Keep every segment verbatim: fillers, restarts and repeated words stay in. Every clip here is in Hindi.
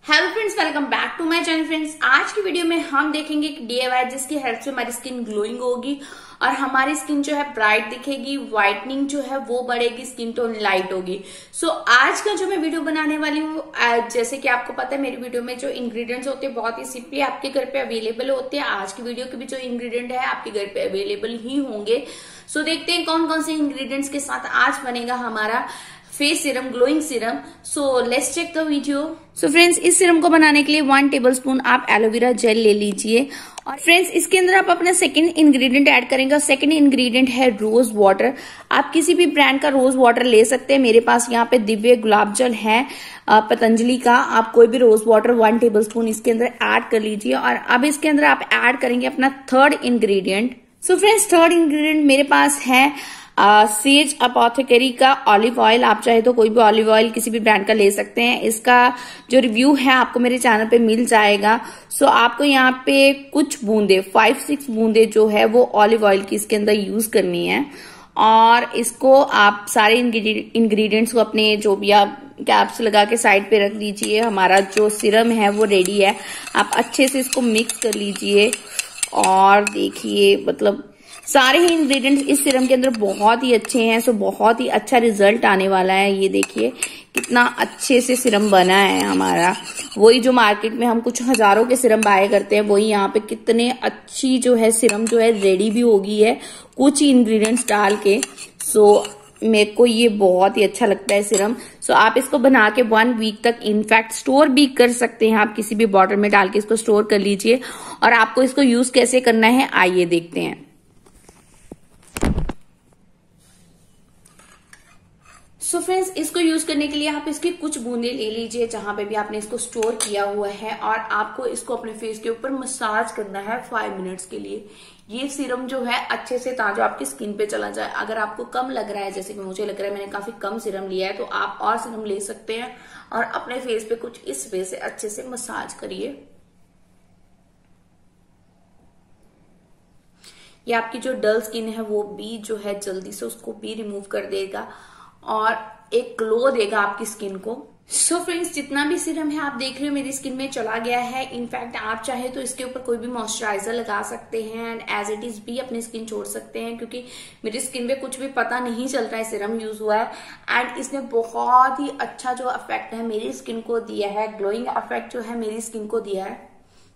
Hello friends, welcome back to my channel. Friends, आज की वीडियो में हम देखेंगे एक डीआईवाई जिसकी हेल्प से हमारी स्किन ग्लोइंग होगी और हमारी स्किन जो है ब्राइट दिखेगी, व्हाइटनिंग जो है वो बढ़ेगी, स्किन टोन लाइट होगी। सो so, आज का जो मैं वीडियो बनाने वाली हूँ, जैसे कि आपको पता है मेरी वीडियो में जो इंग्रेडिएंट्स होते हैं बहुत ही सिंपली आपके घर पे अवेलेबल होते हैं। आज की वीडियो के भी जो इंग्रेडिएंट है आपके घर पे अवेलेबल ही होंगे। सो so, देखते हैं कौन कौन से इंग्रेडिएंट्स के साथ आज बनेगा हमारा face serum, glowing serum. So let's check the video. So friends, इस सीरम को बनाने के लिए वन टेबलस्पून आप एलोवेरा जेल ले लीजिए। और फ्रेंड्स, इसके अंदर आप अपना सेकंड इंग्रेडिएंट ऐड करेंगे और सेकंड इंग्रेडिएंट है रोज वाटर। आप किसी भी ब्रांड का रोज वाटर ले सकते हैं। मेरे पास यहाँ पे दिव्य गुलाब जल है पतंजलि का। आप कोई भी रोज वाटर वन टेबलस्पून इसके अंदर ऐड कर लीजिए। और अब इसके अंदर आप ऐड करेंगे अपना third ingredient. So friends, third ingredient मेरे पास है सेज अपोथेकेरी का ऑलिव ऑयल। आप चाहे तो कोई भी ऑलिव ऑयल किसी भी ब्रांड का ले सकते हैं। इसका जो रिव्यू है आपको मेरे चैनल पे मिल जाएगा। सो so, आपको यहाँ पे कुछ बूंदे, फाइव सिक्स बूंदे जो है वो ऑलिव ऑयल की इसके अंदर यूज करनी है। और इसको आप सारे इंग्रेडिएंट्स को अपने जो भी आप कैप्स लगा के साइड पे रख दीजिए। हमारा जो सीरम है वो रेडी है। आप अच्छे से इसको मिक्स कर लीजिए और देखिए, मतलब सारे ही इंग्रेडिएंट्स इस सीरम के अंदर बहुत ही अच्छे हैं। सो बहुत ही अच्छा रिजल्ट आने वाला है। ये देखिए कितना अच्छे से सीरम बना है हमारा। वही जो मार्केट में हम कुछ हजारों के सीरम बाय करते हैं, वही यहाँ पे कितने अच्छी जो है सीरम जो है रेडी भी हो गई है कुछ ही इंग्रेडिएंट्स डाल के। सो मेरे को ये बहुत ही अच्छा लगता है सीरम। सो आप इसको बना के वन वीक तक इनफैक्ट स्टोर भी कर सकते हैं। आप किसी भी बॉटल में डाल के इसको स्टोर कर लीजिए। और आपको इसको यूज कैसे करना है आइए देखते हैं। सो so फ्रेंड्स, इसको यूज करने के लिए आप इसकी कुछ बूंदे ले लीजिए जहां पे भी आपने इसको स्टोर किया हुआ है और आपको इसको अपने फेस के ऊपर मसाज करना है फाइव मिनट्स के लिए। ये सीरम जो है अच्छे से ताजा आपकी स्किन पे चला जाए। अगर आपको कम लग रहा है, जैसे कि मुझे लग रहा है मैंने काफी कम सीरम लिया है, तो आप और सीरम ले सकते हैं और अपने फेस पे कुछ इस वे से अच्छे से मसाज करिए। ये आपकी जो डल स्किन है वो भी जो है जल्दी से उसको भी रिमूव कर देगा और एक ग्लो देगा आपकी स्किन को। सो so फ्रेंड्स, जितना भी सीरम है आप देख रहे हो मेरी स्किन में चला गया है। इनफैक्ट आप चाहे तो इसके ऊपर कोई भी मॉइस्चराइजर लगा सकते हैं एंड एज इट इज भी अपनी स्किन छोड़ सकते हैं, क्योंकि मेरी स्किन पे कुछ भी पता नहीं चल रहा है सीरम यूज हुआ है एंड इसने बहुत ही अच्छा जो इफेक्ट है मेरी स्किन को दिया है, ग्लोइंग इफेक्ट जो है मेरी स्किन को दिया है।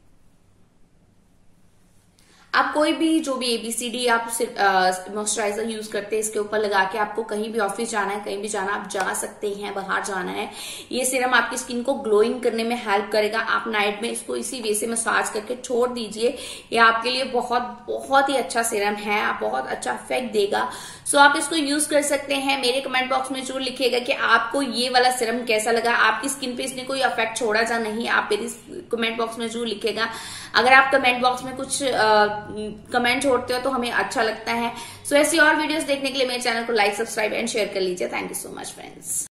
आप कोई भी जो भी एबीसीडी आप मॉइस्चराइजर यूज करते हैं इसके ऊपर लगा के आपको कहीं भी ऑफिस जाना है, कहीं भी जाना आप जा सकते हैं, बाहर जाना है। ये सीरम आपकी स्किन को ग्लोइंग करने में हेल्प करेगा। आप नाइट में इसको इसी वे से मसाज करके छोड़ दीजिए। ये आपके लिए बहुत बहुत ही अच्छा सीरम है, आप बहुत अच्छा इफेक्ट देगा। सो आप इसको यूज कर सकते हैं। मेरे कमेंट बॉक्स में जरूर लिखिएगा कि आपको ये वाला सीरम कैसा लगा, आपकी स्किन पे इसने कोई इफेक्ट छोड़ा या नहीं। आप मेरी कमेंट बॉक्स में जरूर लिखिएगा। अगर आप कमेंट बॉक्स में कुछ कमेंट छोड़ते हो तो हमें अच्छा लगता है। सो so, ऐसी और वीडियोस देखने के लिए मेरे चैनल को लाइक, सब्सक्राइब एंड शेयर कर लीजिए। Thank you so much friends.